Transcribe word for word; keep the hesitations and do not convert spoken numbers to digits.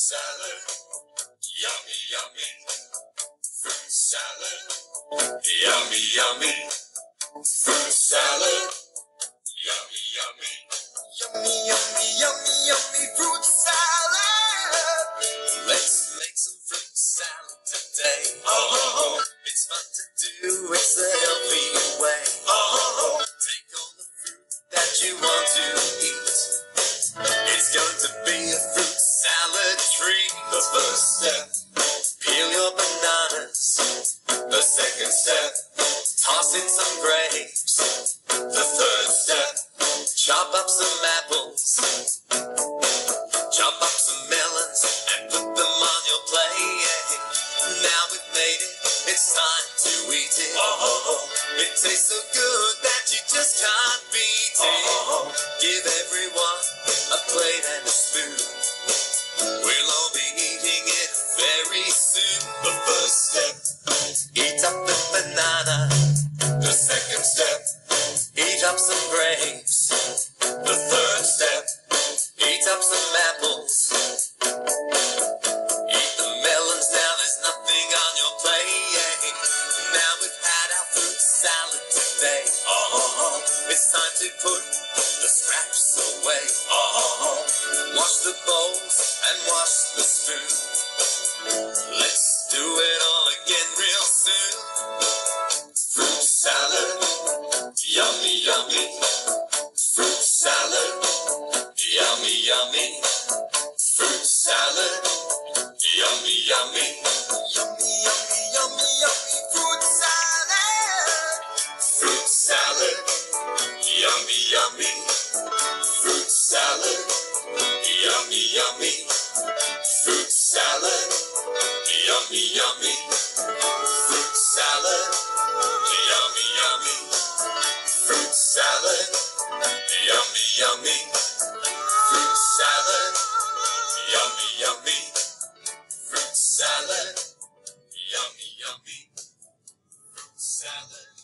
salad, yummy, yummy. Fruit salad, yummy, yummy. Fruit salad, yummy, yummy. Yummy, yummy, yummy, yummy fruit salad. Let's make some fruit salad today. Oh, it's fun to do, it's a healthy way. Oh, take all the fruit that you want to eat. It's going to be a fruit salad treat. The first step, peel your bananas. The second step, toss in some grapes. The third step, chop up some apples. Chop up some melons and put them on your plate. Now we've made it, it's time to eat it. Oh, it tastes so good that you just can't beat it. Give everyone a plate and a spoon. We'll all be eating it very soon. The first step, eat up the banana. The second step, eat up some grapes. The third step, eat up some apples. Eat the melons, now there's nothing on your plate. Now we've had our fruit salad today. Oh, it's time to put the scraps away. Oh, wash the bowls and wash the spoon. Let's do it all again real soon. Fruit salad, yummy, yummy. Fruit salad, yummy, yummy. Fruit salad, yummy, yummy. Yummy, yummy, yummy, yummy. Fruit salad. Fruit salad, yummy, yummy. Fruit salad, yummy, yummy. Fruit salad, yummy, yummy. Fruit salad, yummy, yummy. Fruit salad, yummy, yummy. Fruit salad, yummy, yummy. Fruit salad, yummy, yummy. Fruit salad.